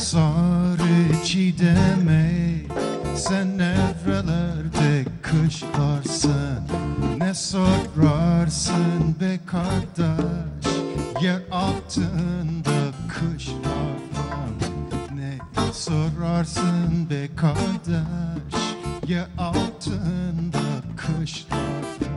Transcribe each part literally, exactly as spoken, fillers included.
Sarı Çiğdem'e, sen nerelerde kışlarsın, ne sorarsın be kardeş, yer altında kışlardan. Ne sorarsın be kardeş, yer altında kışlardan.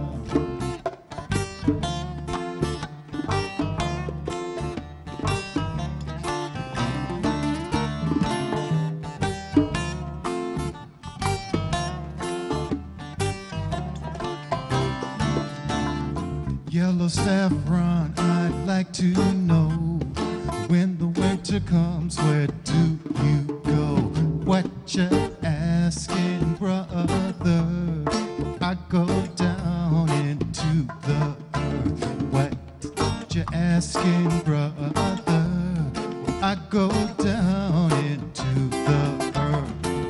Yellow saffron, I'd like to know, when the winter comes, where do you go? What you asking, brother? I go down into the earth. What you asking, brother? I go down into the earth.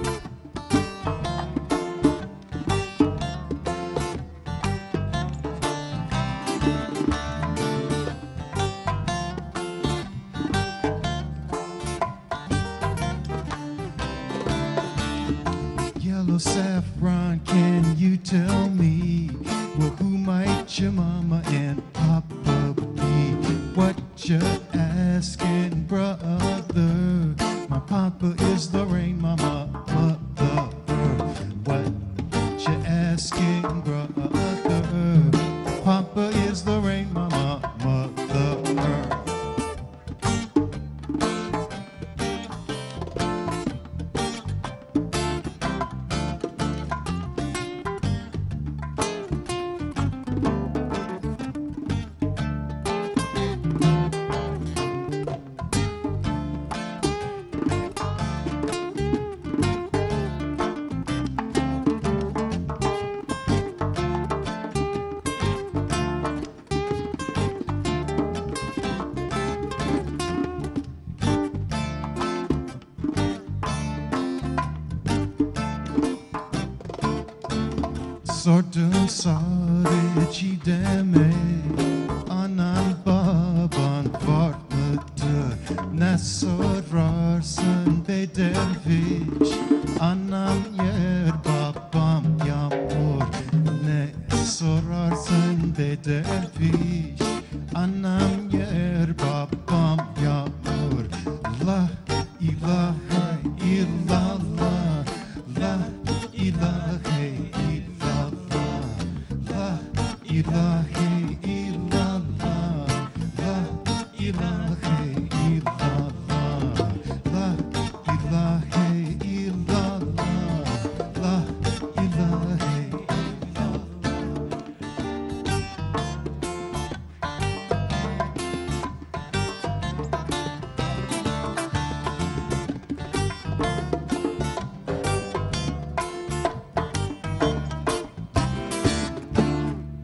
Yellow saffron, can you tell me, well, who might your mama and papa be? What you asking, brother? My papa is the rain, mama, mother earth. What you asking, brother? Papa is the rain, mama, mother earth. Sordum Sarı Çiğdem'e, anan baban var mıdır? Ne sorarsın be derviş, anam